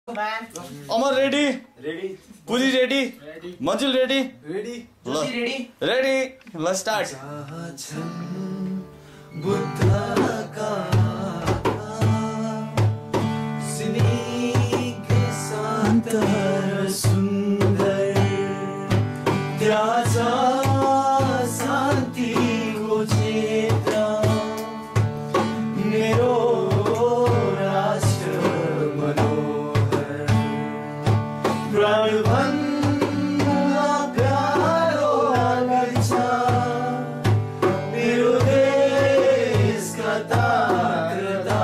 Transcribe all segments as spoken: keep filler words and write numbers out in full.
अमर ready ready पुली ready Manjul ready ready ready ready ल start बुद्धका स्नेह शांत सुंदर त्याचा शांति को चेता मेरो राष्ट्र मनोहर प्राणभन्दा प्यारो लाग्छ मेरो देशका तारता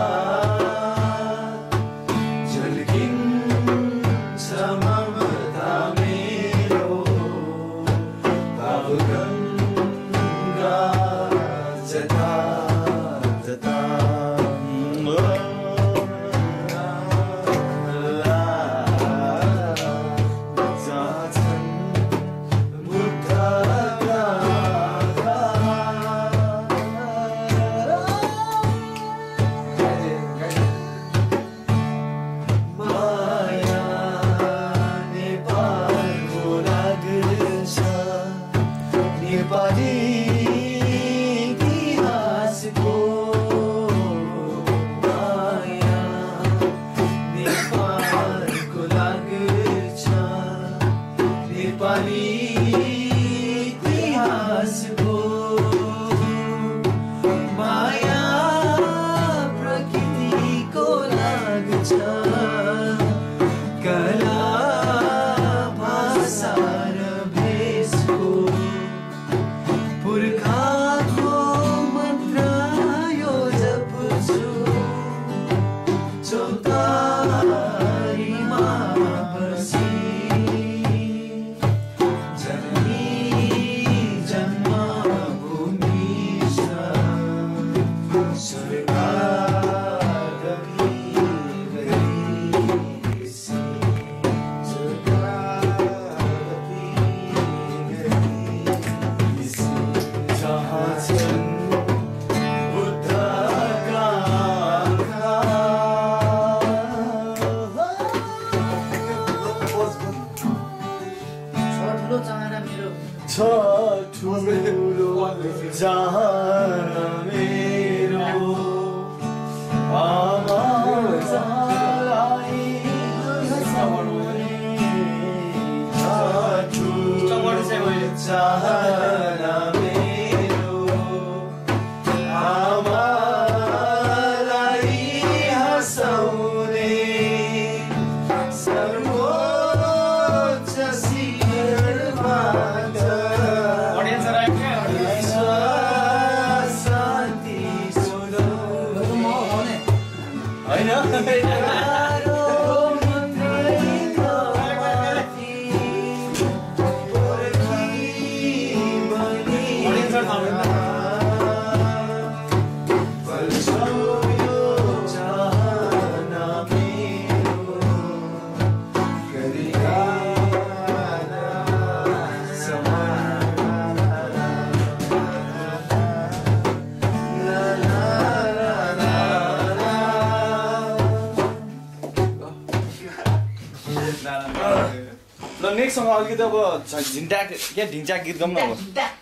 झल्किन्छ ममता मेरो भावगङ्गा जता जता नेपाली इतिहासको माया नेपालको लाग्छ नेपाली इतिहासको माया प्रकृतिको लाग्छ कला भाषा र भेषको पुर्खाको मन्त्र यो जप्छु चौतारीमा बसी जननी जन्मभूमि स्वर्गाद गरीसी ठुलो चाहना मेरो आमालाई हँसाउने ठुलो चाहना मेरो आमालाई हँसाउने सर्वोच्च शिखरमा ल नेक्स्ट सँग अलिकति अब झिन्ट्याक क्या ढिङ्च्याक गीत गाउँ न अब